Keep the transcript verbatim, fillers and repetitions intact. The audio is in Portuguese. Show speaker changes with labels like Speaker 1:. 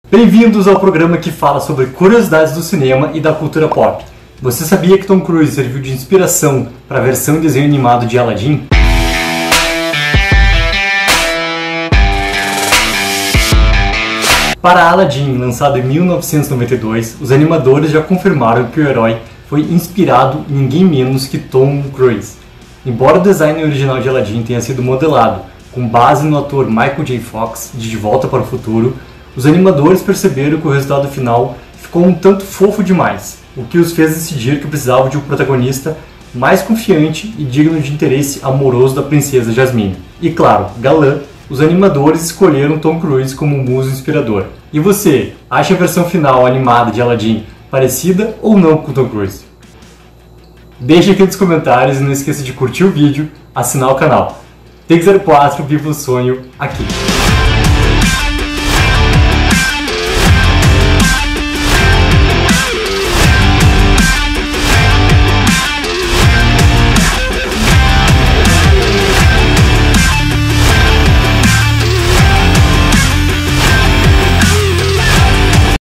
Speaker 1: Bem-vindos ao programa que fala sobre curiosidades do cinema e da cultura pop. Você sabia que Tom Cruise serviu de inspiração para a versão em desenho animado de Aladdin? Para Aladdin, lançado em mil novecentos e noventa e dois, os animadores já confirmaram que o herói foi inspirado em ninguém menos que Tom Cruise. Embora o design original de Aladdin tenha sido modelado com base no ator Michael J. Fox de De Volta para o Futuro, os animadores perceberam que o resultado final ficou um tanto fofo demais, o que os fez decidir que precisavam de um protagonista mais confiante e digno de interesse amoroso da princesa Jasmine. E claro, galã, os animadores escolheram Tom Cruise como um muso inspirador. E você, acha a versão final animada de Aladdin parecida ou não com Tom Cruise? Deixe aqui nos comentários e não esqueça de curtir o vídeo, assinar o canal. Take zero quatro, viva o sonho aqui!